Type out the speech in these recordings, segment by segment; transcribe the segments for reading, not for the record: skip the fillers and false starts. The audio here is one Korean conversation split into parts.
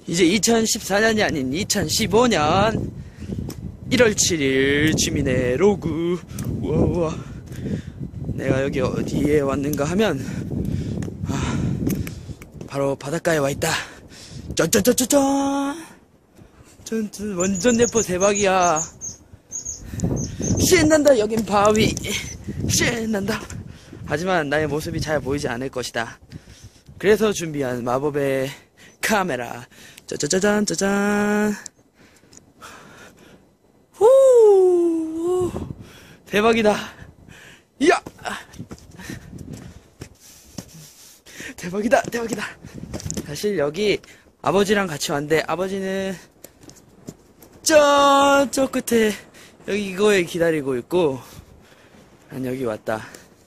이제 2014년이 아닌 2015년 1월 7일 주민의 로그. 우와. 내가 여기 어디에 왔는가 하면 바로 바닷가에 와있다. 짠짠짠짠짠. 완전 예뻐. 대박이야. 신난다. 여긴 바위. 신난다. 하지만 나의 모습이 잘 보이지 않을 것이다. 그래서 준비한 마법의 카메라. 짜자자잔 짜잔. 후. 대박이다. 이야. 대박이다. 대박이다. 사실 여기 아버지랑 같이 왔는데 아버지는 저 끝에 여기 이거에 기다리고 있고 난 여기 왔다.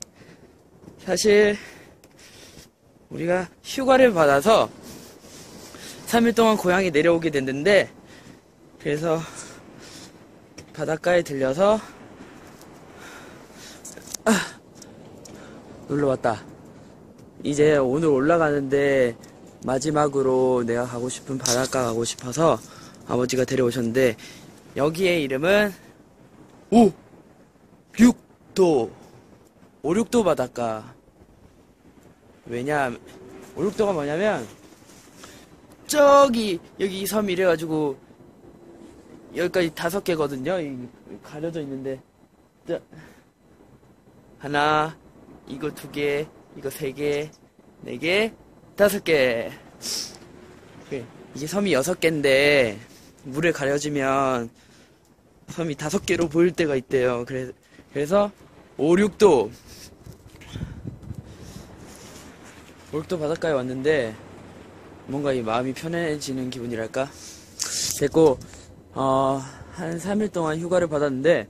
사실 우리가 휴가를 받아서 3일 동안 고향에 내려오게 됐는데 그래서 바닷가에 들려서 놀러 왔다. 이제 오늘 올라가는데 마지막으로 내가 가고 싶은 바닷가 가고 싶어서 아버지가 데려오셨는데 여기의 이름은 5,6도 5,6도 바닷가. 왜냐 5,6도가 뭐냐면 저기 여기 이 섬이 이래가지고 여기까지 5개거든요. 가려져 있는데 하나, 이거 2개, 이거 3개, 4개, 5개. 이게 섬이 6개인데 물에 가려지면 섬이 5개로 보일 때가 있대요. 그래서 5,6도 5,6도 바닷가에 왔는데 뭔가 이 마음이 편해지는 기분이랄까? 됐고 한 3일 동안 휴가를 받았는데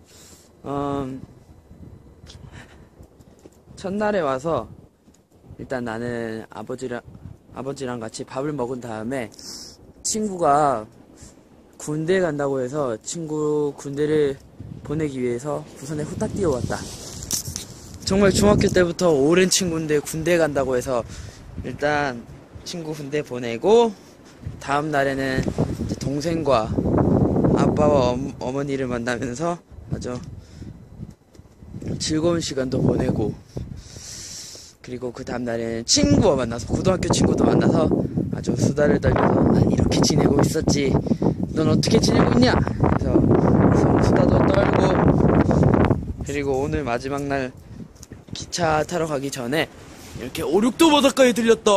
첫날에 와서 일단 나는 아버지랑 같이 밥을 먹은 다음에 친구가 군대에 간다고 해서 친구 군대를 보내기 위해서 부산에 후딱 뛰어왔다. 정말 중학교 때부터 오랜 친구인데 군대에 간다고 해서 일단 친구 군대 보내고 다음 날에는 이제 동생과 아빠와 어머니를 만나면서 아주 즐거운 시간도 보내고 그리고 그 다음 날에는 친구와 만나서 고등학교 친구도 만나서 아주 수다를 떨면서 난 이렇게 지내고 있었지 넌 어떻게 지내고 있냐 그래서 수다도 떨고 그리고 오늘 마지막 날 기차 타러 가기 전에 이렇게 5,6도 바닷가에 들렸다.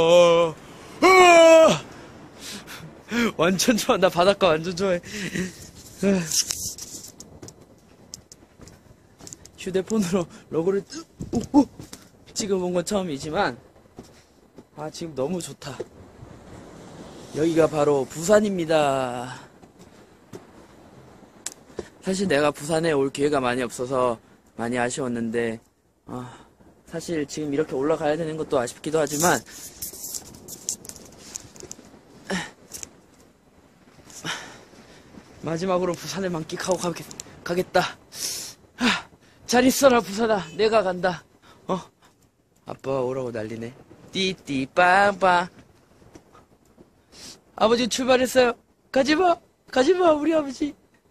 완전 좋아. 나 바닷가 완전 좋아해. 휴대폰으로 로고를 찍어본 건 처음이지만 지금 너무 좋다. 여기가 바로 부산입니다. 사실 내가 부산에 올 기회가 많이 없어서 많이 아쉬웠는데 사실 지금 이렇게 올라가야 되는 것도 아쉽기도 하지만 마지막으로 부산을 만끽하고 가겠다. 잘 있어라 부산아. 내가 간다. 아빠가 오라고 난리네. 띠띠빵빵. 아버지 출발했어요. 가지마 우리 아버지.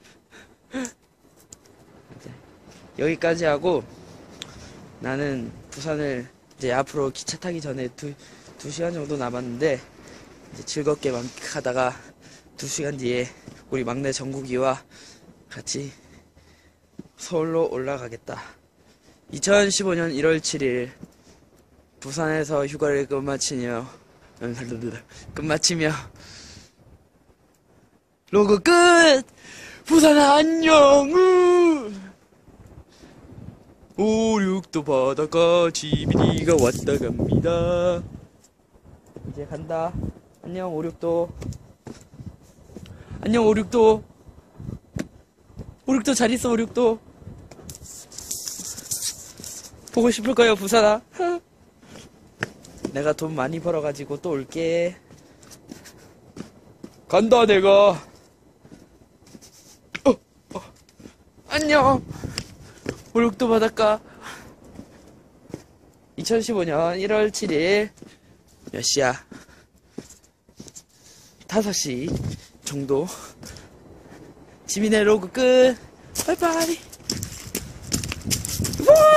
여기까지 하고 나는 부산을 이제 앞으로 기차 타기 전에 2시간 정도 남았는데 이제 즐겁게 만끽하다가 2시간 뒤에 우리 막내 정국이와 같이 서울로 올라가겠다. 2015년 1월 7일 부산에서 휴가를 끝마치며 로그 끝! 부산아 안녕! 5,6도 바닷가 GBD가 왔다 갑니다. 이제 간다. 안녕 5,6도. 안녕 5,6도. 5,6도 잘 있어 5,6도. 보고 싶을 거예요 부산아. 내가 돈 많이 벌어가지고 또 올게. 간다 내가. 안녕 5,6도 바닷가. 2015년 1월 7일 몇 시야? 5시 정도. 지민의 로그 끝. 바이바이. 와!